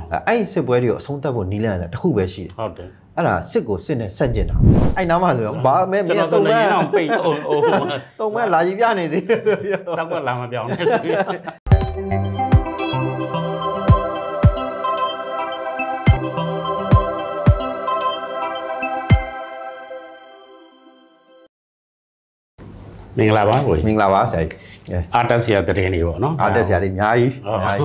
အဲ့စစ်ပွဲတွေကိုအဆုံးသတ်ဖို့နီးလန့်တယ်တစ်ခုပဲရှိတယ်ဟုတ်တယ်အဲ့ဒါစစ်ကိုစစ်နဲ့ဆန့်ကျင်တာအဲ့နားမှာဆိုတော့ဘာမဲမင်းတုံးမဲပိတ်တုံးမဲလာကြီးပြနေသေးတယ်ဆိုပြီးစောက်ကလာမပြောင်းနဲ့ဆိုပြီးမင်္ဂလာပါကိုမင်္ဂလာပါဆရာကြီးအာတက်ဆရာတရင်တွေပေါ့နော်အာတက်ဆရာတွေအများကြီး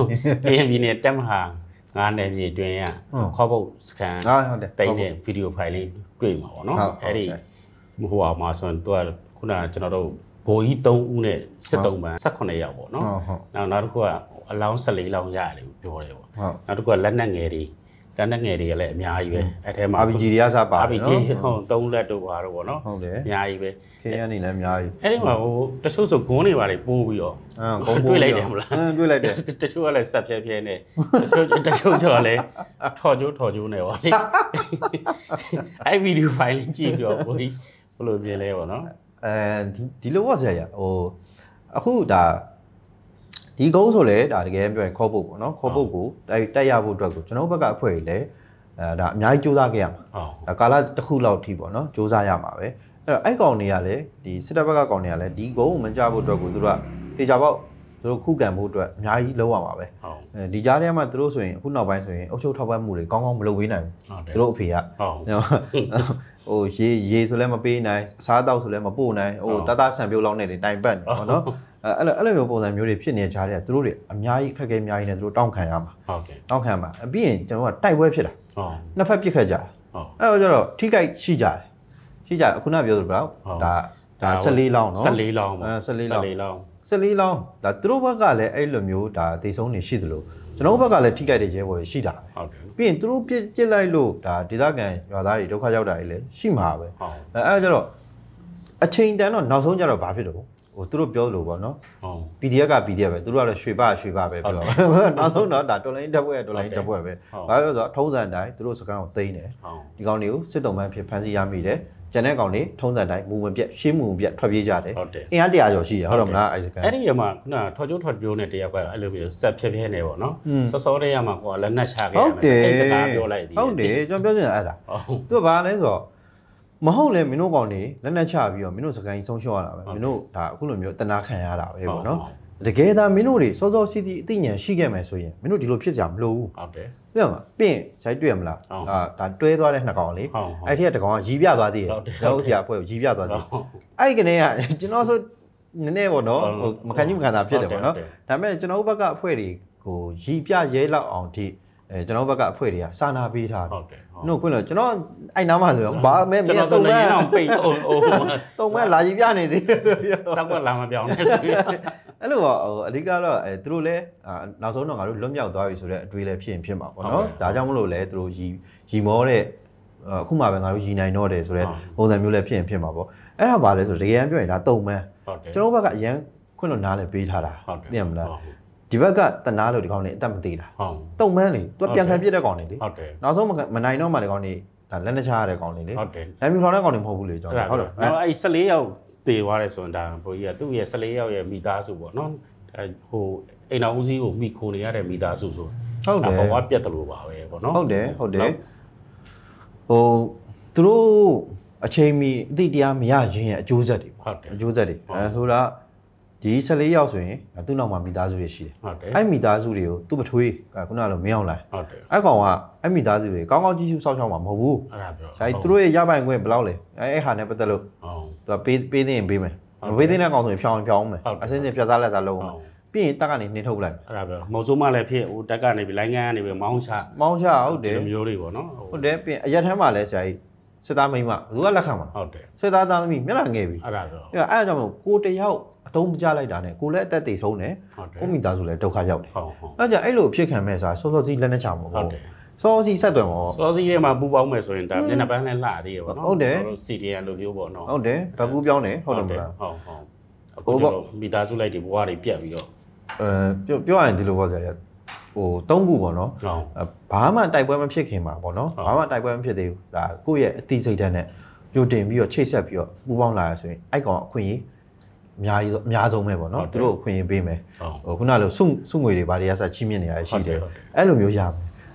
KNBနဲ့တက်မဟာ9နယ်မြေတွင်ရခေါ်ဖို့စကန်ဟုတ်တယ်တိတ်တဲ့ဗီဒီယိုဖိုင်လေးတွေ့မှာပေါ့နော်အဲ့ဒီဟိုမှာဆိုရင်သူကခုနကကျွန်တော်တို့ဘိုးကြီး3ဦးနဲ့73ပန်း18ယောက်ပေါ့နော်နောက်တစ်ခုကအလောင်း14လောင်းရတယ်ပြောတယ်ပေါ့နောက်တစ်ခုကလက်နက်ငယ်တွေလက်နက်ငယ်တွေကလည်းအများကြီးပဲအဲ့ထဲမှာ RPG တွေကစပါ RPG ဟုတ်3လက်တို့ပါတော့ပေါ့နော်ဟုတ်တယ်အများကြီးပဲ KN နေလည်းအများကြီးအဲ့ဒီမှာဟိုတချို့ဆိုဂုံးတွေပါလေပိုးပြီးတော့ဂုံးပိုးတွေ့လိုက်တယ်မလားတွေ့လိုက်တယ်တချို့ကလည်းဆက်ဖြဲဖြဲနဲ့တချို့တော့လည်းထော်ကျိုးနေပါလေအဲ့ဗီဒီယိုဖိုင်လေးကြည့်ပြီးတော့ဘယ်လိုမြင်လဲပေါ့နော်ဒီလိုပေါ့ဆရာဟိုအခုဒါဒီကုန်းဆိုလေဒါတကယ်ပြောရင်ခေါ်ဖို့ပေါ့နော်ခေါ်ဖို့ကိုတိုက်ရဖို့အတွက်ကိုကျွန်တော်ဘက်ကအဖွဲ့ကြီးလည်းဒါအများကြီးစူးစမ်းခဲ့ရမှာဒါကာလတစ်ခုလောက်ထိပေါ့နော်စူးစမ်းရမှာပဲအဲ့ကောင်တွေကလည်းဒီစစ်တပ်ဘက်ကကောင်တွေကလည်းဒီကုန်းကိုမကြဖို့အတွက်ကိုသူတို့ကတေချာပေါက်သူတို့ခုခံဖို့အတွက်အများကြီးလုပ်ရမှာပဲဒီကြားထဲမှာသူတို့ဆိုရင်အခုနောက်ပိုင်းဆိုရင်အုပ်ချုပ်ထောက်ပံ့မှုတွေကောင်းကောင်းမလုပ်ပေးနိုင်ဘူးသူတို့အဖေကဟိုရေဆိုလည်းမပေးနိုင်အစားအသောက်ဆိုလည်းမပို့နိုင်ဟိုတတဆန်ပြုတ်လောက်နဲ့တိုင်ပတ်နေပေါ့နော်အဲ့လိုမျိုးပုံစံမျိုးတွေဖြစ်နေကြတဲ့သူတို့တွေအများကြီးအခက်အခဲအများကြီးနဲ့သူတို့တောင်းခံရမှာဟုတ်ကဲ့တောင်းခံမှာပြီးရင်ကျွန်တော်ကတိုက်ပွဲဖြစ်တာနှစ်ဖက်ပြစ်ခတ်ကြအဲ့တော့ကျတော့ထိခိုက်ရှိကြတယ်ခုနပြောသလိုပေါ့ဒါ14လောင်းနော် 14လောင်းပါ 14လောင်းဒါသူတို့ဘက်ကလည်းအဲ့လိုမျိုးဒါဒေဆုံးနေရှိသလိုကျွန်တော်ဘက်ကလည်းထိခိုက်တဲ့ရဲဘော်တွေရှိတာဟုတ်ကဲ့ပြီးရင်သူတို့ပြစ်လိုက်လို့ဒါဒေသခံရွာသားတွေဒုက္ခရောက်တာတွေလည်းရှိမှာပဲအဲ့ကျတော့အချိန်တန်တော့နောက်ဆုံးကျတော့ဘာဖြစ်တော့ဟိုသူတို့ပြောလို့ပေါ့နော်PDF က PDF ပဲသူတို့ကတော့ရွှေပါပဲပြောနောက်ဆုံးတော့ဒါတော်လိုင်းတက်ပွဲပဲဘာလို့ဆိုတော့ထုံးစံတိုင်းသူတို့စကန်ကိုသိမ်းတယ်ဒီကောင်တွေကိုစစ်တုံးမှန်းဖြစ်ဖမ်းဆီးရမိတယ်ကျန်တဲ့ကောင်တွေထုံးစံတိုင်းမူမပြတ်ရှင်းမူပြတ်ထွက်ပြေးကြတယ်အင်အား100ကျော်ရှိရဟုတ်တယ်မလားအဲ့စကန်အဲ့ဒီမှာခုနထော်ကျိုးနဲ့တယောက်ကအဲ့လိုမျိုးဆက်ဖြဲနေပေါ့နော်စောတဲ့ရမှာကိုလက်နက်ချခဲ့ရမယ်အဲ့စကားပြောလိုက်သည်ဟုတ်တယ်ကျွန်တော်ပြောချင်အဲ့ဒါသူကဘာလဲဆိုတော့မဟုတ်လေမင်းတို့ကောင်တွေလက်နက်ချပြီးတော့မင်းတို့စကန်ကြီးဆုံးရှုံးရတာပဲမင်းတို့ဒါအခုလိုမျိုးတနာခံရတာပဲပေါ့နော်တကယ်ဒါမင်းတို့တွေစောစီတီအသိဉာဏ်ရှိခဲ့မယ်ဆိုရင်မင်းတို့ဒီလိုဖြစ်ကြမလို့ဟုတ်တယ်ပြမပြင်ဈိုက်တွေ့ရမလားဒါတွဲသွားတဲ့နှစ်ကောင်လေအဲ့ဒီကတကောင်ကရီးပြသွားသေးတယ်တော့ဆရာအဖွဲ့ကိုရီးပြသွားသေးအဲ့ကနေကကျွန်တော်ဆိုနည်းနည်းပေါ့နော်ဟိုမခံကြီးမခံတာဖြစ်တယ်ပေါ့နော်ဒါပေမဲ့ကျွန်တော်ဘက်ကအဖွဲ့တွေကိုရီးပြရဲလောက်အောင်ထိကျွန်တော်ဘက်ကအဖွဲ့တွေကစာနာပေးထားတယ်ဟုတ်တယ်နှုတ်ခွင့်လို့ကျွန်တော်အဲ့နားမှာဆိုတော့ဘာမဲမင်းတုံးမဲပိတ်တုံးမဲလာကြီးပြနေသေးတယ်ဆိုပြီးစောက်ကလာမပြောင်းနဲ့ဆိုပြီးအဲ့လိုပေါ့အဓိကတော့သူတို့လည်းနောက်ဆုံးတော့ငါတို့လွတ်မြောက်သွားပြီဆိုတော့အတွေးလည်းဖြစ်မှာပေါ့နော်ဒါကြောင့်မလို့လဲသူတို့ရီမောတဲ့အခုမှပဲငါတို့ရီနိုင်တော့တယ်ဆိုတော့ပုံစံမျိုးလည်းဖြစ်မှာပေါ့အဲ့ဒါပါလဲဆိုတကယ်ပြောရင်ဒါတုံးမဲကျွန်တော်ဘက်ကအရန်ခွင့်လို့နားလည်းပေးထားတာသိရမလားဒီဘက်ကတနာလို့ဒီကောင်လေးအသက်မသေးတာတုံမန်းလေသူပြန်ခံပြစ်တဲ့ကောင်လေးလေဟုတ်တယ်နောက်ဆုံးမနိုင်တော့မှဒီကောင်လေးဒါလက်နှချရတဲ့ကောင်လေးလေဟုတ်တယ်လမ်းမြူထောင်တဲ့ကောင်လေးမဟုတ်ဘူးလေကျွန်တော်ဟုတ်တယ်အဲ့14ယောက်တေသွားတယ်ဆိုရင်ဒါဘိုးကြီးကသူ့ရဲ့14ယောက်ရဲ့မိသားစုပေါ့နော်ဟိုအိမ်တော်ဦးစီးကိုမိခိုနေရတဲ့မိသားစုဆိုဟုတ်တယ်ဘဝပြတ်တယ်လို့ပါပဲပေါ့နော်ဟုတ်တယ်ဟိုသူတို့အချိန်မီအတိတရားမရခြင်းရဲ့အကျိုးဆက်တွေဟုတ်တယ်အကျိုးဆက်တွေဆိုတာဒီ14ယောက်ဆိုရင်သူ့နောက်မှာမိသားစုတွေရှိတယ်ဟုတ်တယ်အဲ့မိသားစုတွေကိုသူ့ပထွေးခုနကလိုမင်းအောင်လိုက်ဟုတ်တယ်အဲ့ကောင်ကအဲ့မိသားစုတွေကောင်းကောင်းကြီးစုစောင့်ရှောက်မှာမဟုတ်ဘူးအဲ့ဒါပြောဒါသူတို့ရဲ့ရပိုင်ခွင့်ဘယ်လောက်လဲအဲ့ဟာနဲ့ပတ်သက်လို့သူကပေးသိရင်ပေးမယ်မပေးသိတဲ့ကောင်ဆိုရင်ဖြောင်းမယ်အစင်းစင်းပြတ်သားလက်စားလုံးပြီးရင်တက်ကနေနှင်းထုတ်လိုက်အဲ့ဒါပြောမုံစိုးမလည်းဖြစ်ဟိုတက်ကနေပြီးလိုင်းကန်းကနေပြီးမောင်းချဟုတ်တယ်ဒီမျိုးတွေပေါ့နော်ဟုတ်တယ်ပြီးအရက်ထမ်းမှာလဲဆရာကြီးစစ်သားမိန်းမသူကလက်ခံမှာဟုတ်တယ်စစ်သားသားသမီးမျက်နှာငယ်ပြီအဲ့ဒါပြောအဲ့ဒါကြောင့်မို့ကိုတယောက်အသုံးမချလိုက်တာနဲ့ကိုလည်းအသက်သေဆုံးတယ်ကိုမိသားစုလည်းဒုက္ခရောက်တယ်အဲ့ကြောင့်အဲ့လိုအဖြစ်ခံမဲ့စားစောစီးလက်နဲ့ချမှာပေါ့စောစီးဆက်သွယ်မှာစောစီးထဲမှာပူပေါင်းမယ်ဆိုရင်ဒါမျက်နှာပန်းနဲ့လှသေးရပေါ့နော်ဟုတ်တယ် CDN လိုမျိုးပေါ့နော်ဟုတ်တယ်ဓာတ်ကူးပြောင်းတယ်ဟုတ်တယ်မလားအခုတော့မိသားစုလိုက်တွေဘဝတွေပြတ်ပြီးတော့ပြောရရင်ဒီလိုပေါ့ဆရာဟို၃ခုပေါ့နော်ဘာမှတိုက်ပွဲမဖြစ်ခင်မှာပေါ့နော်ဘာမှတိုက်ပွဲမဖြစ်သေးဘူးဒါကိုယ့်ရဲ့အတိစိတ်ဓာတ်နဲ့ကြိုတင်ပြီးတော့ချိတ်ဆက်ပြီးတော့ပူပေါင်းလာရဆိုရင်အဲ့ကောင်အခွင့်အရေးအများဆုံးပဲပေါ့နော်သူတို့အခွင့်အရေးပေးမယ်ဟိုခုနလိုစုငွေတွေဘာတွေကစချိမြင့်နေရရှိတယ်အဲ့လိုမျိုးရမယ်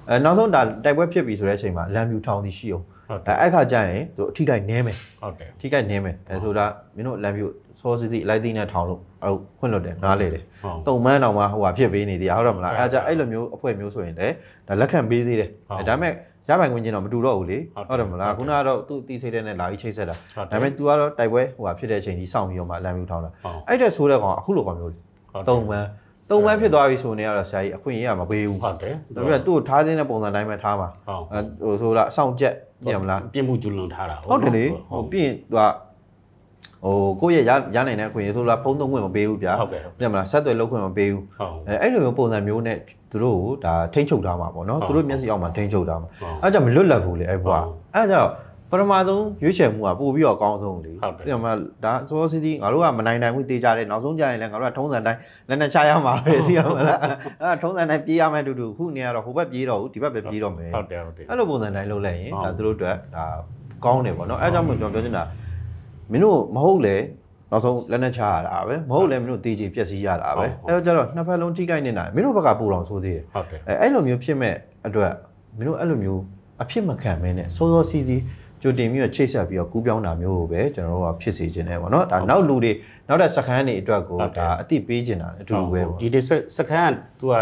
နောက်ဆုံးဒါတိုက်ပွဲဖြစ်ပြီဆိုတဲ့အချိန်မှာလမ်းပြူထောင်တည်ရှိအောင်အဲ့ခါကျရင်သူအထိခိုက်နည်းမယ်ဟုတ်တယ်ထိခိုက်နည်းမယ်ဆိုတာမင်းတို့လမ်းပြူစောစီစီလိုက်သိနဲ့ထောင်လို့အဲ့ခွင့်လွတ်တယ်နားလေတယ်တုံမန်းတောင်မှဟိုဟာဖြစ်ပေးနေသေးဟုတ်တယ်မလားအဲ့ကြအဲ့လိုမျိုးအဖွဲ့မျိုးဆိုရင်လည်းဒါလက်ခံပေးသေးတယ်ဒါပေမဲ့ရပိုင်ဝင်ကျင်တော့မတူတော့ဘူးလေဟုတ်တယ်မလားခုနကတော့သူ့တီးစိတ်တဲ့နဲ့လာပြီးချိတ်ဆက်တာဒါပေမဲ့ तू ကတော့တိုက်ပွဲဟိုဟာဖြစ်တဲ့အချိန်ကြီးစောင့်ပြီးတော့မှလမ်းပြူထောင်တာအဲ့တဲ့ဆိုတဲ့ကောင်အခုလိုကောင်မျိုးတုံမန်းဖြစ်သွားပြီဆိုနေရတော့ဆရာကြီးအခွင့်အရေးကမပေးဘူးဟုတ်တယ်ဒါပေမဲ့သူ့ကိုထားတဲ့ပုံစံတိုင်းပဲထားပါဟိုဆိုတာအဆောင်ချက်ညမလားပြင်းမှုကျူးလွန်ထားတာဟုတ်တယ်လေဟိုပြီးရင် तू ကကိုယ့်ရဲ့ရနိုင်တဲ့အခွင့်အရေးဆိုတော့ဖုန်းသုံးခွင့်မပေးဘူးဗျာညမလားဆက်သွယ်လုပ်ခွင့်မပေးဘူးအဲ့လိုမျိုးပုံစံမျိုးနဲ့သူတို့ကိုဒါထိန်းချုပ်ထားမှာပေါ့နော်သူတို့မျက်စိအောက်မှာထိန်းချုပ်ထားမှာအဲ့ကြောင့်မလွတ်လပ်ဘူးလေအဲ့ဘွားအဲ့ကြောင့်ပထမဆုံးရွေးချယ်မှုကပို့ပြီးတော့အကောင်းဆုံးလေညမလားဒါစောစီစီငါတို့ကမနိုင်နိုင်ဘူးတေးကြတယ်နောက်ဆုံးကြရင်လည်းငါတို့ကထုံးစံတိုင်းလက်နဲ့ချရမှာပဲသိရမလားအဲ့ထုံးစံတိုင်းပြေးရမယ်တူတူခုနေရတော့ဟိုဘက်ပြေးတော့ဒီဘက်ပဲပြေးတော့မယ်ဟုတ်တယ်အဲ့လိုပုံစံတိုင်းလုပ်လိုက်ရင်ဒါသူတို့အတွက်ဒါကောင်းတယ်ပေါ့နော်အဲ့ကြောင့်မို့ကျွန်တော်ပြောချင်တာမင်းတို့မဟုတ်လေနောက်ဆုံးလက်နဲ့ချရတာပဲမဟုတ်လည်းမင်းတို့တေးချပြက်စီးရတာပဲအဲ့တော့ကျတော့နှစ်ဖက်လုံးထိခိုက်နေတာမင်းတို့ဘက်ကပူတော်ဆိုသေးတယ်ဟုတ်တယ်အဲ့လိုမျိုးဖြစ်မဲ့အတွက်မင်းတို့အဲ့လိုမျိုးအဖြစ်မခံမင်းနဲ့စောစောစီးစီးကြိုတင်ပြီးတော့ချိတ်ဆက်ပြီးတော့ကူးပြောင်းတာမျိုးကိုပဲကျွန်တော်တို့ကဖြစ်စေခြင်းတယ်ပေါ့နော်ဒါနောက်လူတွေနောက်တဲ့စခန်းတွေအတွက်ကိုဒါအသိပေးခြင်းတာအတူတူပဲပေါ့ဒီစခန်းကသူက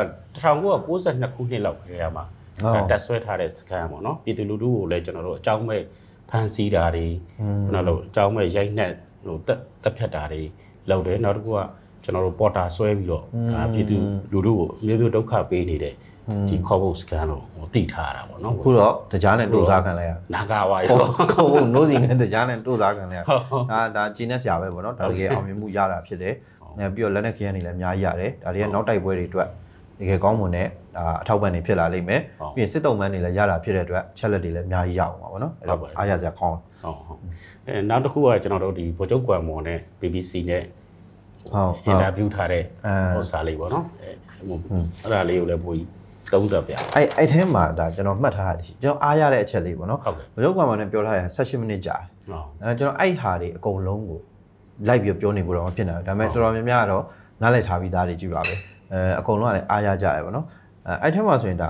1992ခုနှစ်လောက်ခေတ်မှာတက်ဆွဲထားတဲ့စခန်းပေါ့နော်ပြည်သူလူထုကိုလည်းကျွန်တော်တို့အကြောင်းမဲ့ဖန်ဆီးတာတွေနောက်လို့အကြောင်းမဲ့ရိုက်နှက်ဟိုတက်ဖြတ်တာတွေလုပ်တယ်နောက်တစ်ခုကကျွန်တော်တို့ပေါ်တာဆွဲပြီးတော့ပြည်သူလူထုကိုမျိုးမျိုးဒုက္ခပေးနေတဲ့ဒီခေါ်ဖို့စကန်လို့တိထားတာပေါ့နော်ခုတော့တရားနဲ့တူစားခံလိုက်ရနာဂါဝါရောခေါ်ဖို့နိုးစီနဲ့တရားနဲ့တူစားခံလိုက်ရဒါကျင်းနေဆရာပဲပေါ့နော်ဒါတကယ်အောင်မြင်မှုရတာဖြစ်တယ်ပြီးတော့လက်နဲ့ခရမ်းတွေလည်းအများကြီးရတယ်ဒါတွေကနောက်တိုက်ပွဲတွေအတွက်တကယ်ကောင်းမွန်တဲ့ဒါအထောက်ပံ့တွေဖြစ်လာလိမ့်မယ်ပြီးရင်စစ်တုံးမန်းတွေလည်းရတာဖြစ်တဲ့အတွက်ချက်လက်တွေလည်းအများကြီးရအောင်ပါပေါ့နော်အဲ့တော့အားရစရာကောင်းဟုတ်နောက်တစ်ခုကကျွန်တော်တို့ဒီဗိုလ်ချုပ်ကွမ်မော်နဲ့ BBC နဲ့ဟုတ်အင်တာဗျူးထားတဲ့ဟောစာလေးပေါ့နော်အဲ့ဒါလေးကိုလည်းပို့သုံးသပ်ပြအဲ့ထဲမှာဒါကျွန်တော်မှတ်ထားရတယ်ကျွန်တော်အားရတဲ့အချက်လေးပေါ့နော်ဘယ်လိုကွာမှလည်းပြောထားရ18မိနစ်ကြာကျွန်တော်အဲ့ဟာတွေအကုန်လုံးကိုလိုက်ပြီးပြောနေဖို့တော့မဖြစ်နိုင်ဘူးဒါပေမဲ့တော်တော်များများကတော့နားလည်ထားပြီးသားတွေကြည့်ပါပဲအကုန်လုံးကလည်းအားရကြတယ်ပေါ့နော်အဲ့ထဲမှာဆိုရင်ဒါ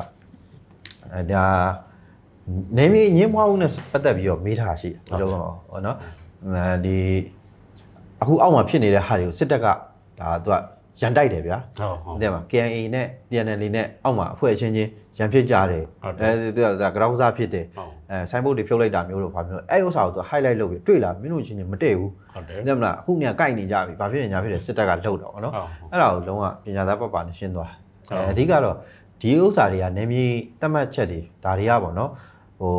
နေမီညင်းမွားဦးနဲ့ပတ်သက်ပြီးတော့မေးထားရှိတယ်ဘယ်လိုပေါ့နော်ဒီအခုအောက်မှာဖြစ်နေတဲ့ဟာတွေကိုစစ်တပ်ကဒါသူကရန်တိုက်တယ်ဗျာဟုတ်တယ်မှာ KNA နဲ့ PNL နဲ့အောက်မှာအဖွဲ့အချင်းချင်းရန်ဖြစ်ကြတယ်သူကဒါကြောင်စားဖြစ်တယ်ဆိုင်းဘုတ်တွေဖြုတ်လိုက်တာမျိုးတော့ဘာမျိုးအဲ့ဥစ္စာကိုသူ highlight လုပ်ပြီးတွေ့လာမင်းတို့ချင်းချင်းမတည့်ဘူးဟုတ်တယ်တယ်မလားအခုနေကိုက်နေကြပြီဘာဖြစ်နေညာဖြစ်တယ်စစ်တပ်ကလှုပ်တော့ဗောနော်အဲ့ဒါကိုလုံးဝပညာသားပတ်နဲ့ရှင်းသွားအဓိကတော့ဒီဥစ္စာတွေကနေမြေတတ်မှတ်ချက်တွေဒါတွေကဗောနော်ဟို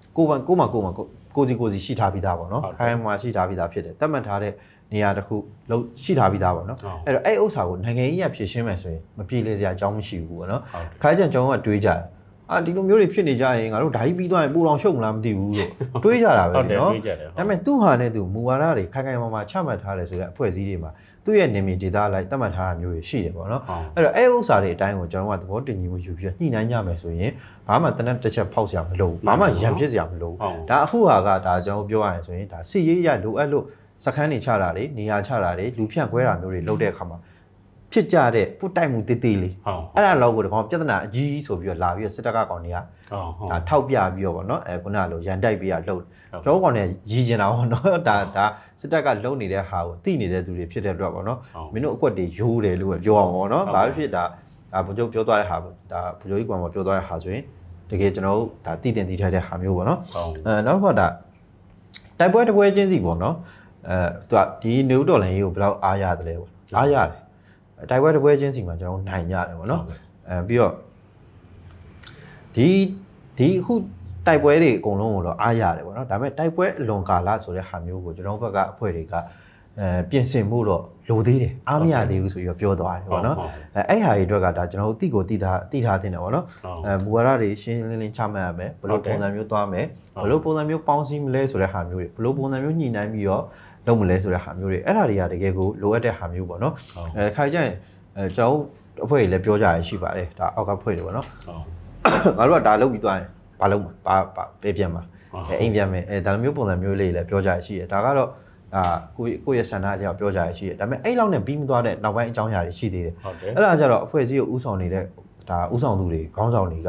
ကိုစီရှိထားပြီးသားဗောနော်ခိုင်းမှာရှိထားပြီးသားဖြစ်တယ်တတ်မှတ်ထားတဲ့နေရာတစ်ခုလုံးရှိထားပြီးသားပေါ့နော်အဲ့တော့အဲ့ဥစ္စာကိုနိုင်ငံရေးရဖြည့်ရှင်းမယ်ဆိုရင်မပြေလည်စရာအကြောင်းမရှိဘူးပေါ့နော်ခိုင်းကြံကျွန်တော်ကတွေးကြတယ်ဒီလိုမျိုးတွေဖြစ်နေကြရင်ငါတို့ဓာကြီးပြီးသွားရင်ပူတော်ရှုံမလားမသိဘူးလို့တွေးကြတာပဲနော်ဒါပေမဲ့သူ့ဟာနဲ့သူမူဝါဒတွေခိုင်ခိုင်မာမာချမှတ်ထားတယ်ဆိုတဲ့အဖွဲ့အစည်းတွေမှာသူ့ရဲ့နေမီဒေတာလိုက်သတ်မှတ်ထားတာမျိုးတွေရှိတယ်ပေါ့နော်အဲ့တော့အဲ့ဥစ္စာတွေအတိုင်းကိုကျွန်တော်ကသဘောတင်ညီမှုယူပြီးညှိနှိုင်းကြမယ်ဆိုရင်ဘာမှတနက်တစ်ချက်ဖောက်စရာမလိုဘူးဘာမှရံဖြစ်စရာမလိုဘူးဒါအခုဟာကဒါကျွန်တော်ပြောရရင်ဆိုရင်ဒါစစ်ရေးရလိုအပ်လို့စခန်းတွေချတာတွေနေရာချတာတွေလူဖြန့်ခွဲတာမျိုးတွေလုပ်တဲ့အခါမှာဖြစ်ကြတဲ့ပုတ်တိုက်မှုတေးသေးလေးအဲ့ဒါလောက်ကိုတကောင်ပြဿနာအကြီးဆိုပြီးတော့လာပြီးတော့စစ်တပ်ကကောင်တွေကဒါထောက်ပြပြီးတော့ဗောနော်ခုနကလိုရန်တိုက်ပြီးတော့လှုပ်ကျွန်တော်ကောင်တွေရည်ကျင်တာဗောနော်ဒါစစ်တပ်ကလှုပ်နေတဲ့ဟာကိုတိနေတဲ့သူတွေဖြစ်တဲ့အတွက်ဗောနော်မင်းတို့အကွက်တွေရိုးတယ်လို့ပဲပြောအောင်ဗောနော်ဘာဖြစ်ဒါဘုချုပ်ပြောသွားတဲ့ဟာဒါဘုချုပ်ကြီးကောင်မပြောသွားတဲ့ဟာဆိုရင်တကယ်ကျွန်တော်တို့ဒါတိတင်တည်ထားတဲ့ဟာမျိုးဗောနော်နောက်တစ်ခါဒါတိုက်ပွဲတစ်ပွဲချင်းစီဗောနော်သူကဒီနေဦးတော်လိုင်းကြီးကိုဘယ်လောက်အားရတယ်လဲပေါ့အားရတယ်တိုက်ပွဲတစ်ပွဲချင်းစီမှာကျွန်တော်နိုင်ရတယ်ပေါ့နော်ပြီးတော့ဒီအခုတိုက်ပွဲတွေအကုန်လုံးကိုတော့အားရတယ်ပေါ့နော်ဒါပေမဲ့တိုက်ပွဲအလွန်ကာလဆိုတဲ့ဟာမျိုးကိုကျွန်တော်ဘက်ကအဖွဲ့တွေကပြင်ဆင်မှုတော့လိုသေးတယ်အားမရသေးဘူးဆိုပြီးတော့ပြောသွားတယ်ပေါ့နော်အဲ့ဟာတွေအတွက်ကဒါကျွန်တော်တို့တိထားတင်တယ်ပေါ့နော်မူဝါဒတွေရှင်းလင်းလင်းချမှတ်ရမယ်ဘယ်လိုပုံစံမျိုးသွားမယ်ဘယ်လိုပုံစံမျိုးပေါင်းစည်းမလဲဆိုတဲ့ဟာမျိုးတွေဘယ်လိုပုံစံမျိုးညှိနှိုင်းပြီးတော့လုပ်မလဲဆိုတဲ့ဟာမျိုးတွေအဲ့ဒါတွေကတကယ်ကိုလိုအပ်တဲ့ဟာမျိုးပေါ့နော်ခါကြရင်ကျွန်တော်အဖွဲ့တွေလည်းပြောကြရရှိပါတယ်ဒါအောက်ကဖွဲ့တွေပေါ့နော်ငါတို့ကဒါလုပ်ပြီးသွားရင်ဘာလုပ်မှာဘာပေးပြန်မှာအိမ်ပြန်မယ်ဒါလိုမျိုးပုံစံမျိုးလေးလည်းပြောကြရရှိတယ်ဒါကတော့ကိုယ့်ရဲ့ဆန္ဒအလျောက်ပြောကြရရှိတယ်ဒါပေမဲ့အဲ့လောက်နဲ့ပြီးမသွားတဲ့နောက်ပိုင်းအကြောင်းအရာတွေရှိသေးတယ်အဲ့ဒါကြတော့အဖွဲ့အစည်းကိုဥဆောင်နေတဲ့ဒါဥဆောင်သူတွေခေါင်းဆောင်တွေက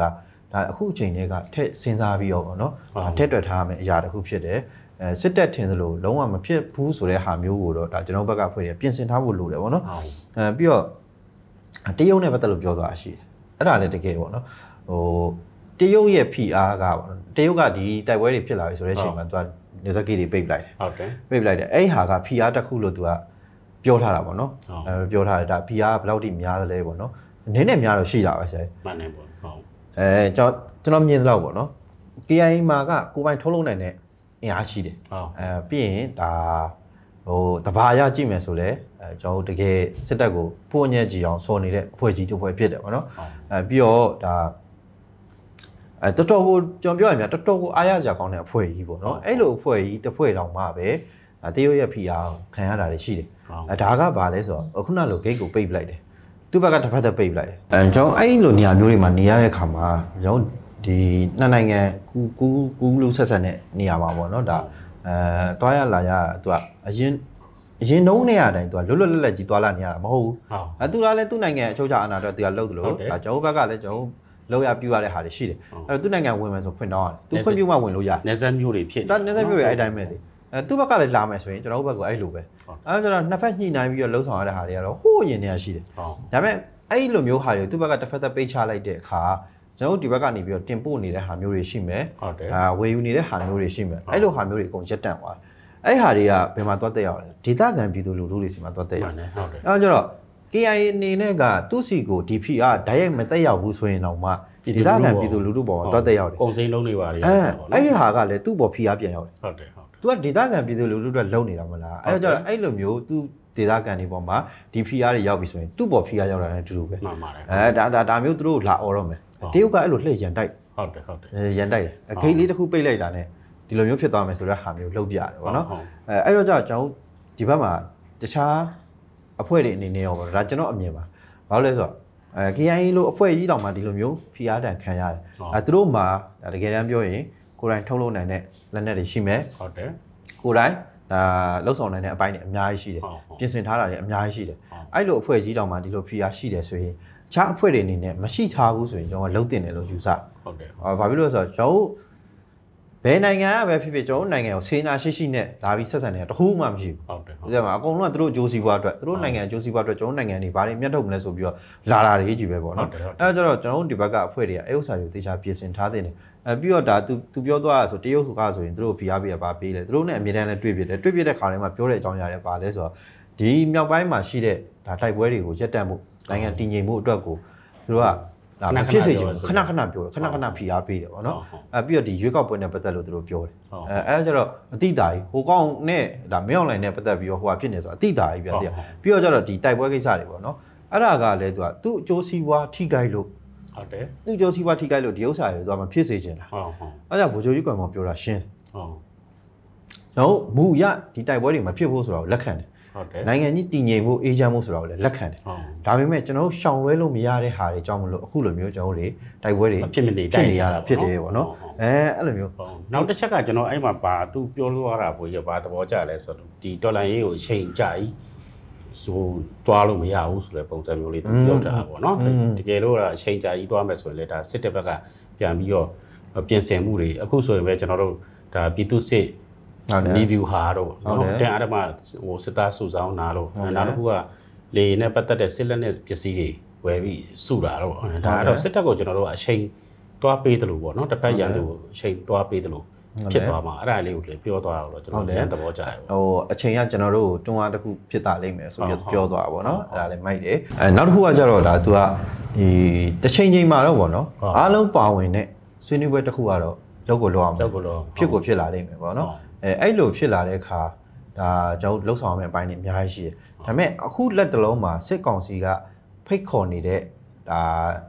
ဒါအခုအချိန်တွေကထက်စဉ်းစားပြီးတော့ပေါ့နော်ထက်တွက်ထားမယ်အရာတစ်ခုဖြစ်တယ်စစ်တပ်ထင်သလိုလုံးဝမဖြစ်ဘူးဆိုတဲ့ဟာမျိုးကိုတော့ဒါကျွန်တော်ဘက်ကဖွဲ့ရပြင်ဆင်ထားဖို့လိုတယ်ပေါ့နော်ပြီးတော့တရုတ်နဲ့ပတ်သက်လို့ပြောသွားရှိတယ်အဲ့ဒါလည်းတကယ်ပေါ့နော်ဟိုတရုတ်ရဲ့ PR ကပေါ့နော်တရုတ်ကဒီတိုက်ပွဲတွေဖြစ်လာပြီဆိုတဲ့အချိန်မှာသူကနေဇက်ကီတွေပိတ်လိုက်တယ်ဟုတ်တယ်ပိတ်လိုက်တယ်အဲ့ဟာက PR တစ်ခုလို့သူကပြောထားတာပေါ့နော်ပြောထားတယ်ဒါ PR ကဘယ်လောက်ထိများသလဲပေါ့နော်နည်းနည်းများတော့ရှိတာပဲဆိုင်မှန်တယ်ပေါ့ဟုတ်ကျွန်တော်မြင်သလောက်ပေါ့နော် KIA မှာကကိုပိုင်ထုတ်လုပ်နိုင်တဲ့အင်အားရှိတယ်ပြီးရင်ဒါဟိုတဘာရကြည့်မယ်ဆိုလဲကျွန်တော်တကယ်စစ်တပ်ကိုပို့ညက်ကြည့်အောင်စော်နေတဲ့အဖွဲ့ကြီးတစ်ဖွဲ့ဖြစ်တယ်ပေါ့နော်ပြီးတော့ဒါတော်တော်ကိုကျွန်တော်ပြောရရင်တော်တော်ကိုအားရစရာကောင်းတဲ့အဖွဲ့ကြီးပေါ့နော်အဲ့လိုအဖွဲ့ကြီးတစ်ဖွဲ့တောင်မှပဲတရုတ်ရဲ့ PR ခံရတာတွေရှိတယ်ဒါကဘာလဲဆိုတော့ခုနလို gate ကိုပိတ်ပလိုက်တယ်သူ့ဘက်ကတစ်ဖက်သက်ပိတ်ပလိုက်တယ်ကျွန်တော်အဲ့လိုနေရာမျိုးတွေမှာနေရတဲ့ခါမှာကျွန်တော်ဒီနှစ်နိုင်ငံကူးလို့ဆက်ဆက်တဲ့နေရာမှာပေါ့နော်ဒါတွားရလာရသူကအရင်နှုံးနေရတိုင်းသူကလွတ်လွတ်လပ်လပ်ကြီးတွားလာနေရတာမဟုတ်ဘူးသူကလည်းသူ့နိုင်ငံအချုပ်ချာအာဏာအတွက်သူကလှုပ်တယ်လို့ဒါကျွန်တော်ဘက်ကလည်းကျွန်တော်လောက်ရပြူရတဲ့ဟာတွေရှိတယ်အဲ့တော့သူ့နိုင်ငံဝင်မယ်ဆိုဖွင့်တောင်းရတယ်သူဖွင့်ပြမှဝင်လို့ရတယ်နေဆက်မျိုးတွေဖြစ်တယ်နေဆက်မျိုးတွေအဲ့တိုင်းပဲလေသူ့ဘက်ကလည်းလာမယ်ဆိုရင်ကျွန်တော်ဘက်ကအဲ့လိုပဲအဲ့တော့နှစ်ဖက်ညှိနှိုင်းပြီးတော့လှုပ်ဆောင်ရတဲ့ဟာတွေကတော့ဟိုးရင်နေရရှိတယ်ဒါပေမဲ့အဲ့လိုမျိုးဟာတွေသူ့ဘက်ကတစ်ဖက်သက်ပိတ်ချလိုက်တဲ့အခါကျွန်တော်ဒီဘက်ကနေပြီးတော့တင်ပို့နေတဲ့ဟာမျိုးတွေရှိမယ်ဟုတ်တယ်ဝယ်ယူနေတဲ့ဟာမျိုးတွေရှိမယ်အဲ့လိုဟာမျိုးတွေအကုန်ရက်တန့်သွားအဲ့ဟာတွေကဘယ်မှာသွားတက်ရောက်လဲဒေသခံပြည်သူလူထုတွေစီမှာသွားတက်ရောက်တယ်ဟုတ်တယ်အဲ့တော့ကျတော့ KIA အနေနဲ့ကသူ့စီကို DPR ဓာတ်ရိုက်မတက်ရောက်ဘူးဆိုရင်တော့မှဒေသခံပြည်သူလူထုပေါ်မှာသွားတက်ရောက်တယ်ပုံစိမ်းလုံးတွေပါလေအဲ့ဒီဟာကလည်းသူ့ပေါ် PR ပြန်ရောက်တယ်ဟုတ်တယ်ဟုတ်တယ်သူကဒေသခံပြည်သူလူထုတွေလုံနေတာမလားအဲ့တော့ကျတော့အဲ့လိုမျိုးသူဒေသခံတွေပေါ်မှာ DPR တွေရောက်ပြီဆိုရင်သူ့ပေါ် PR ရောက်တာနဲ့အတူတူပဲမှန်ပါတယ်ဒါမျိုးသူတို့လာអော်တော့မယ်တရုတ်ကအဲ့လိုလှည့်ရန်တိုက်ဟုတ်တယ်ဟုတ်တယ်ရန်တိုက်တယ်ဂိတ်လေးတစ်ခုပိတ်လိုက်တာနဲ့ဒီလိုမျိုးဖြစ်သွားမယ်ဆိုတဲ့ဟာမျိုးလှုပ်ပြရတယ်ပေါ့နော်အဲ့တော့ကျွန်တော်ဒီဘက်မှာတခြားအဖွဲ့တွေအနေနဲ့ရောပေါ့ဒါကျွန်တော်အမြင်ပါဘာလို့လဲဆိုတော့KIA လို့အဖွဲ့ကြီးတောင်မှဒီလိုမျိုး PR တန်ခံရတယ်သူတို့မှာဒါတကယ်တမ်းပြောရင်ကိုယ်တိုင်ထုတ်လုပ်နိုင်တဲ့လက်နက်တွေရှိမယ်ဟုတ်တယ်ကိုယ်တိုင်ဒါလှုပ်ဆောင်နိုင်တဲ့အပိုင်းတွေအများကြီးရှိတယ်ပြင်ဆင်ထားတာတွေအများကြီးရှိတယ်အဲ့လိုအဖွဲ့ကြီးတောင်မှဒီလို PR ရှိတယ်ဆိုရင်ခြားအဖွဲ့တွေအနေနဲ့မရှိထားဘူးဆိုရင်ကျွန်တော်လှုပ်တင်တယ်လို့ယူဆဟုတ်တယ်ဘာဖြစ်လို့လဲဆိုတော့ကျွန်တော်ဘယ်နိုင်ငံကပဲဖြစ်ဖြစ်ကျွန်တော်နိုင်ငံကိုစေနာရှိနဲ့လာပြီးဆက်ဆံနေတာတခုမှမရှိဘူးဟုတ်တယ်ဟုတ်တယ်မှာအကုန်လုံးကသူတို့အကျိုးစီးပွားအတွက်သူတို့နိုင်ငံအကျိုးစီးပွားအတွက်ကျွန်တော်နိုင်ငံတွေဘာတွေမြတ်ထုတ်မလဲဆိုပြီးတော့လာတာတွေကြီးပဲပေါ့နော်အဲ့တော့ကျွန်တော်တို့ဒီဘက်ကအဖွဲ့တွေကအဲ့ဥစ္စာတွေကိုတေချာပြင်ဆင်ထားတဲ့နေပြီးတော့ဒါသူပြောသွားတာဆိုတရုတ်ကဆိုရင်သူတို့ PR ပြပါပေးတယ်သူတို့နဲ့အမြဲတမ်းလည်းတွေ့ပြတယ်တွေ့ပြတဲ့ခါတိုင်းမှာပြောတဲ့အကြောင်းအရာတွေပါလဲဆိုတော့ဒီမြောက်ပိုင်းမှာရှိတဲ့ဒါတိုက်ပွဲတွေကိုရပ်တန့်မှုနိုင်ငံတည်ငြိမ်မှုအတွက်ကိုသူတို့ကဒါဖြစ်စေချင်ခဏခဏပြောတယ်ခဏခဏ PR ပေးတယ်ပေါ့နော်ပြီးတော့ဒီရွေးကောက်ပွဲနဲ့ပတ်သက်လို့သူတို့ပြောတယ်အဲကျတော့အတိတာကြီးဟိုကောင်နဲ့ဒါမင်းအောင်လိုင်းနဲ့ပတ်သက်ပြီးတော့ဟိုဟာဖြစ်နေဆိုအတိတာကြီးပြတယ်ပြီးတော့ကျတော့ဒီတိုက်ပွဲကိစ္စတွေပေါ့နော်အဲ့ဒါကလည်းသူ့အကျိုးစီးပွားထိခိုက်လို့ဟုတ်တယ်သူ့အကျိုးစီးပွားထိခိုက်လို့ဒီဥစ္စာတွေသူကမဖြစ်စေချင်တာဟုတ်အဲ့ဒါဗိုလ်ချုပ်ကြီးကွန်မောင်ပြောတာရှင်းဟုတ်မူရဒီတိုက်ပွဲတွေမဖြစ်ဖို့ဆိုတော့လက်ခံတယ်နိုင်ငံကြီးတည်ငြိမ်မှုအေးချမ်းမှုဆိုတာကိုလည်းလက်ခံတယ်ဒါပေမဲ့ကျွန်တော်တို့ရှောင်လွဲလို့မရတဲ့ဟာတွေအကြောင်းမလို့အခုလိုမျိုးကျွန်တော်တို့တိုက်ပွဲတွေဖြစ်နေရတာဖြစ်တယ်ပေါ့နော်အဲ့လိုမျိုးနောက်တစ်ချက်ကကျွန်တော်အဲ့မှာပါသူပြောလို့ရတာဘို့ရပါသဘောကျလဲဆိုတော့ဒီဒေါ်လာရေးကိုအချိန်ကြာကြီးဆိုတွားလို့မရဘူးဆိုတဲ့ပုံစံမျိုးလေးသူပြောတာပေါ့နော်တကယ်လို့အချိန်ကြာကြီးတွားမယ်ဆိုရင်လည်းဒါစစ်တပ်ဘက်ကပြန်ပြီးတော့ပြင်ဆင်မှုတွေအခုဆိုရင်ပဲကျွန်တော်တို့ဒါပြည်သူစစ်ရီဗီယူဟာတော့တဲ့အားမဟိုစစ်သားစုဆောင်နာလို့နောက်တစ်ခုကလေနဲ့ပတ်သက်တဲ့စစ်လက်နဲ့ပစ္စည်းတွေဝယ်ပြီးစုတာတော့ဒါကတော့စစ်တပ်ကိုကျွန်တော်တို့အချိန်တွားပေးတယ်လို့ပေါ့နော်တစ်ဖက်ရန်သူအချိန်တွားပေးတယ်လို့ဖြစ်သွားမှာအဲ့ဒါလေးကိုလည်းပြောသွားတော့ကျွန်တော်လည်းသဘောကျတယ်ဟိုအချိန်ကကျွန်တော်တို့တွန်းအားတစ်ခုဖြစ်တာလိမ့်မယ်ဆိုပြီးပြောသွားတာပေါ့နော်အဲ့ဒါလည်းမိုက်တယ်နောက်တစ်ခုကကျတော့ဒါ तू ကဒီတစ်ချိန်ချိန်မှာတော့ပေါ့နော်အားလုံးပါဝင်တဲ့ဆွေးနွေးပွဲတစ်ခုကတော့လောက်ကိုလောက်အောင်ဖြစ်လာလိမ့်မယ်ပေါ့နော်အဲ့လိုဖြစ်လာတဲ့အခါဒါကျွန်တော်လှုပ်ဆောင်ရမယ့်အပိုင်းတွေအများကြီးရှိတယ်ဒါပေမဲ့အခုလက်တလုံးမှာစစ်ကောင်စီကဖိတ်ခေါ်နေတဲ့ဒါ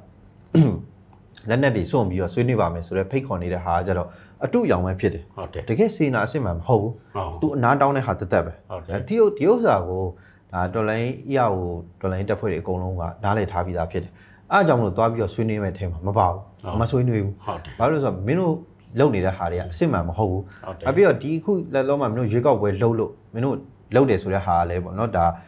လက်နက်တွေစွန့်ပြီးတော့ဆွေးနွေးပါမယ်ဆိုတော့ဖိတ်ခေါ်နေတဲ့ဟာကကျတော့အတုရောင်ပဲဖြစ်တယ်တကယ်စေနာအစ်မှမဟုတ်ဘူးသူအနားတောင်းတဲ့ဟာတက်ပဲဒီဥစ္စာကိုဒါတော်လိုင်းအရာကိုတော်လိုင်းတက်ဖွဲ့တွေအကုန်လုံးကနားလည်ထားပြီးသားဖြစ်တယ်အားကြောင့်မလို့သွားပြီးတော့ဆွေးနွေးမဲ့အထက်မှာမပါဘူးမဆွေးနွေးဘူးဘာလို့လဲဆိုတော့မင်းတို့လုံနေတဲ့ဟာတွေကအစ်မှမဟုတ်ဘူးပြီးတော့ဒီခုလက်လုံးမှာမင်းတို့ရွေးကောက်ပွဲလှုပ်လို့မင်းတို့လှုပ်တယ်ဆိုတဲ့ဟာကလည်းပေါ့နော်ဒါ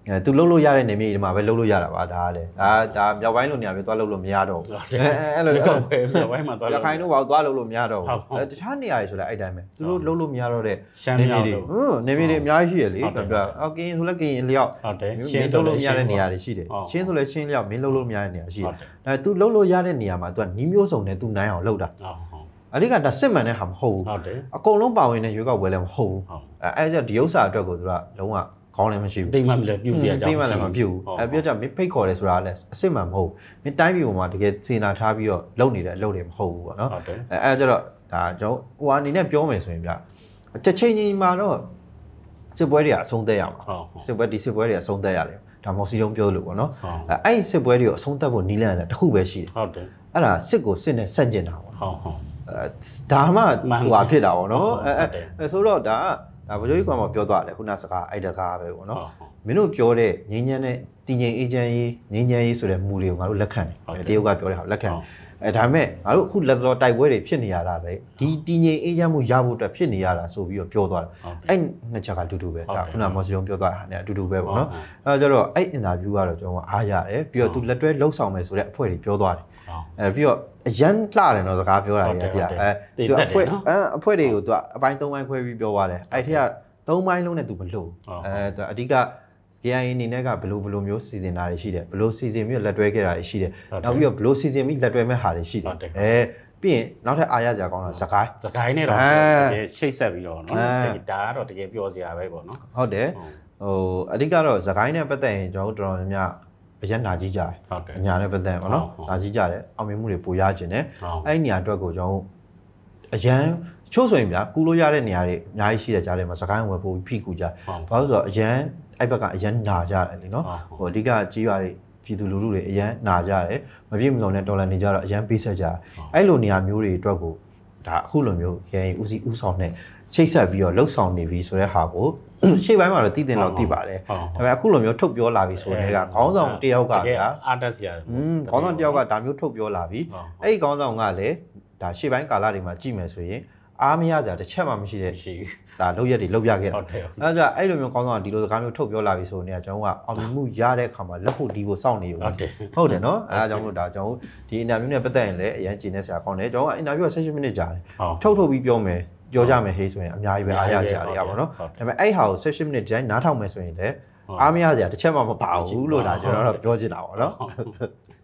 သူလှုပ်လို့ရတဲ့နေမြေဒီမှာပဲလှုပ်လို့ရတာပါဒါလည်းဒါမြောက်ပိုင်းလိုနေရာပဲသွားလှုပ်လို့မရတော့ဘူးအဲ့လိုပဲမြောက်ပိုင်းမှာသွားရခိုင်တို့ဘာသွားလှုပ်လို့မရတော့ဘူးတခြားနေရာတွေဆိုလည်းအဲ့တိုင်းပဲသူတို့လှုပ်လို့မရတော့တဲ့နေမြေတွေနေမြေတွေအများကြီးရှိရလေပြအော်ကင်းဆိုလည်းကင်းလျောက်ရှင်းလှုပ်လို့မရတဲ့နေရာတွေရှိတယ်ရှင်းဆိုလည်းရှင်းလျောက်မင်းလှုပ်လို့မရတဲ့နေရာရှိတယ်ဒါသူလှုပ်လို့ရတဲ့နေရာမှာသူကနီးမျိုးစုံနဲ့သူနိုင်အောင်လှုပ်တာအဓိကဒါစစ်မှန်တဲ့ဟာမဟုတ်ဘူးအကုန်လုံးပါဝင်တဲ့ရွေးကောက်ပွဲလည်းမဟုတ်ဘူးအဲ့ဒါဒီဥစ္စာအတွက်ကိုသူကလုံးဝခေါင်းလည်းမရှိဘူးတိမ်မှလည်းပြုတ်ကြအောင်တိမ်မှလည်းမပြုတ်ဘူးပြောကြမင်းဖိတ်ခေါ်တယ်ဆိုတာလည်းအစစ်မှန်မဟုတ်ဘူးမင်းတိုင်းပြည်ပေါ်မှာတကယ်စေနာထားပြီးတော့လုပ်နေတဲ့အလုပ်တွေမဟုတ်ဘူးပေါ့နော်အဲ့ကြတော့ဒါကျွန်တော်ဟိုအနေနဲ့ပြောမယ်ဆိုရင်ဗျချက်ချင်းချင်းမှာတော့စစ်ပွဲတွေကအဆုံးသက်ရမှာစစ်ပွဲတွေအဆုံးသက်ရတယ်ဒါမော်စီတုံးပြောလို့ပေါ့နော်အဲ့စစ်ပွဲတွေကိုအဆုံးသက်ဖို့နီးလန့်တယ်တခုပဲရှိတယ်ဟုတ်တယ်အဲ့ဒါစစ်ကိုစစ်နဲ့ဆန့်ကျင်တာပေါ့ဒါမှဟိုဟာဖြစ်တာပေါ့နော်ဆိုတော့ဒါဗိုလ်ချုပ်ကြီးကမှပြောသွားတယ်ခုနစကားအဲ့တကားပဲပေါ့နော်မင်းတို့ပြောတဲ့ငင်းညမ်းတဲ့တည်ငြိမ်အေးချမ်းရေးငင်းညမ်းရေးဆိုတဲ့မူတွေကိုငါတို့လက်ခံတယ်တရုတ်ကပြောတဲ့ဟာလက်ခံဒါပေမဲ့ငါတို့အခုလက်တော်တိုက်ပွဲတွေဖြစ်နေရတာလေဒီတည်ငြိမ်အေးချမ်းမှုရဖို့အတွက်ဖြစ်နေရတာဆိုပြီးတော့ပြောသွားတယ်အဲ့နှစ်ချက်ကတူတူပဲဒါခုနမော်စီတုံးပြောသွားတာနဲ့အတူတူပဲပေါ့နော်အဲ့တော့ကျတော့အဲ့အင်တာဗျူးကတော့ကျွန်တော်အားရတယ်ပြီးတော့သူလက်တွဲလှုပ်ဆောင်မယ်ဆိုတဲ့အဖွဲ့တွေပြောသွားတယ်ပြီးတော့အရန်လှတယ်နော်စကားပြောတာကြီးကသူအဖွဲ့တွေကိုသူအပိုင်း၃ပိုင်းခွဲပြီးပြောသွားတယ်အဲ့ထက်က၃ပိုင်းလုံးနဲ့သူမလို့သူအဓိက KIA အနေနဲ့ကဘယ်လိုမျိုးစီစဉ်တာတွေရှိတယ်ဘယ်လိုစီစဉ်ပြီးလက်တွဲခဲ့တာတွေရှိတယ်နောက်ပြီးတော့ဘယ်လိုစီစဉ်ပြီးလက်တွဲမဲ့ဟာတွေရှိတယ်ပြီးရင်နောက်ထပ်အားရကြကောင်းတာစကိုင်းနဲ့တော့ချိတ်ဆက်ပြီးတော့နော်ဒါကတော့တကယ်ပြောစရာပဲပေါ့နော်ဟုတ်တယ်ဟိုအဓိကတော့စကိုင်းနဲ့ပတ်သက်ရင်ကျွန်တော်တို့တော်တော်များများအရန်နာကြီးကြတယ်အညာနဲ့ပတ်သက်ပေါ့နော်နာကြီးကြတယ်အောင်မြင်မှုတွေပိုရကျင်တယ်အဲ့ဒီနေရာအတွက်ကိုကျွန်တော်အရန်ချို့ဆိုရင်ဗျာကူလို့ရတဲ့နေရာတွေအများကြီးရှိတဲ့ကြားထဲမှာစကိုင်းဝယ်ပို့ဖိကူကြဘာလို့ဆိုတော့အရန်အဲ့ဘက်ကအရန်နာကြတယ်လीနော်ဟိုအဓိကကြီးရွာတွေပြည်သူလူထုတွေအရန်နာကြတယ်မပြည့်မစုံတဲ့တော်လန်နေကြတော့အရန်ပေးဆက်ကြအဲ့လိုနေရာမျိုးတွေအတွက်ကိုဒါအခုလိုမျိုးရရင်ဦးစီးဦးဆောင်နဲ့ချိတ်ဆက်ပြီးတော့လှုပ်ဆောင်နေပြီဆိုတဲ့ဟာကိုရှေ့ပိုင်းမှာတော့တည်တင်တော့တည်ပါတယ်ဒါပေမဲ့အခုလိုမျိုးထုတ်ပြောလာပြီဆိုတဲ့ကခေါင်းဆောင်တယောက်ကဗျာအားတက်စရာခေါင်းဆောင်တယောက်ကဒါမျိုးထုတ်ပြောလာပြီအဲ့ဒီခေါင်းဆောင်ကလည်းဒါရှေ့ပိုင်းကာလတွေမှာကြည့်မယ်ဆိုရင်အားမရကြတစ်ချက်မှမရှိတဲ့ရှိဒါလောက်ရက်တွေလောက်ရခဲ့တာအဲဒါအဲ့လိုမျိုးကောင်းဆောင်ကဒီလိုစကားမျိုးထုတ်ပြောလာပြီဆိုရင်ကျွန်တော်ကအောင်မြင်မှုရတဲ့အခါမှာလက်ဖို့ဒီကိုစောင့်နေရုံဟုတ်တယ်နော်အဲဒါကြောင့်မို့ဒါကျွန်တော်ဒီအင်တာဗျူးနဲ့ပတ်သက်ရင်လည်းအရင်ကျင်းနေစရာကောင်းတယ်ကျွန်တော်ကအင်တာဗျူးက16မိနစ်ကြာတယ်ထုတ်ပြီးပြောမယ်ပြောကြမယ်ဟေးဆိုရင်အများကြီးပဲအားရစရာတွေရပါတော့ဒါပေမဲ့အဲ့ဟာကို16မိနစ်ဒီတိုင်းနားထောင်မယ်ဆိုရင်လည်းအားမရစရာတစ်ချက်မှမပါဘူးလို့ဒါကျွန်တော်တော့ပြောချင်တာပါနော်